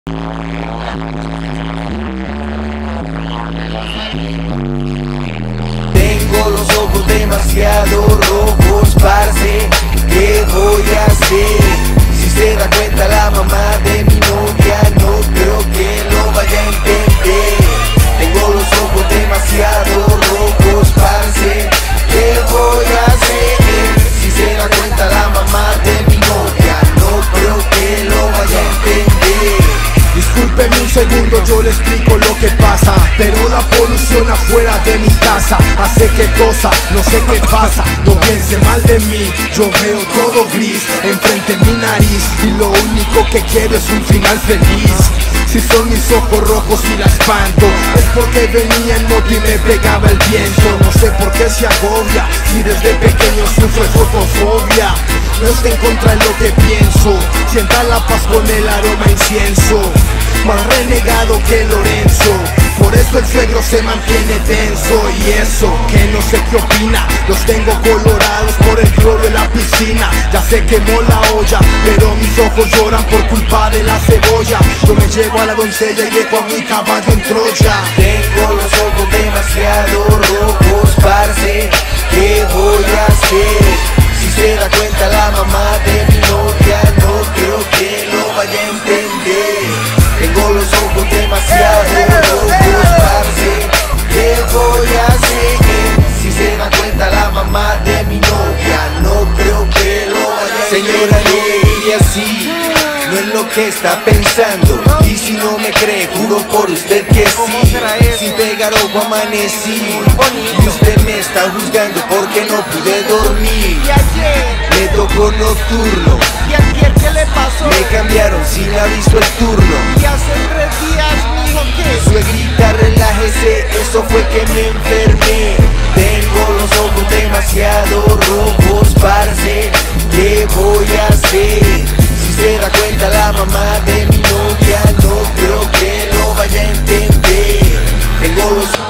Tengo los ojos demasiado rojos, parce, ¿qué voy a hacer? Si se da cuenta la mamá de mi novia, no creo que lo vaya a entender. Tengo los ojos demasiado rojos, parce, ¿qué voy a hacer? Si se da cuenta la mamá de mi novia, no creo que lo vaya a entender. Discúlpeme un segundo, yo le explico lo que pasa. Pero la polución afuera de mi casa hace que tosa, no sé qué pasa. No piense mal de mí, yo veo todo gris enfrente de mi nariz, y lo único que quiero es un final feliz. Si son mis ojos rojos y la espanto, es porque venía en moto y me pegaba el viento. No sé por qué se agobia, si desde pequeño sufre fotofobia. No está en contra de lo que pienso, sienta la paz con el aroma a incienso. Más renegado que Lorenzo, por eso el suegro se mantiene tenso. Y eso, que no sé qué opina, los tengo colorados por el cloro de la piscina. Ya se quemó la olla, pero mis ojos lloran por culpa de la cebolla. Yo me llevo a la doncella y dejo a mi caballo en Troya. Tengo los ojos demasiado rojos, parce, ¿qué voy a hacer? Si se da cuenta la mamá de mi novia, no creo que lo vaya a entender. Tengo los ojos demasiado rojos, parce, ¿qué voy a hacer? Si se da cuenta la mamá de mi novia, no creo que lo vaya a entender. Señora, no me mire así, no es lo que está pensando. Y si no me cree, juro por usted que sí. Sin pegar ojo amanecí, y usted me está juzgando porque no pude dormir. Me tocó nocturno, ¿Y ayer qué le pasó? me cambiaron sin aviso el turno. Y hace 3 días, mijo, ¿qué? Suegrita, relájese, eso fue que me enfermé. Tengo los ojos demasiado rojos,